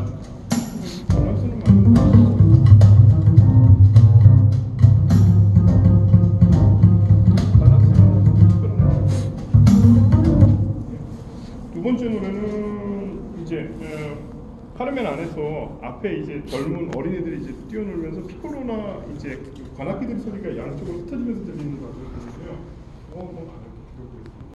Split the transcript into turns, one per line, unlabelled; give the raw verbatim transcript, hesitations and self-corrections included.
밸런스는 맞는데. 두 번째 노래는 이제 어, 카르멘 안에서 앞에 이제 젊은 어린이들이 이제 뛰어놀면서 피콜로나 이제 관악기들 소리가 양쪽으로 흩어지면서 들리는 거 같거든요. 어, 뭐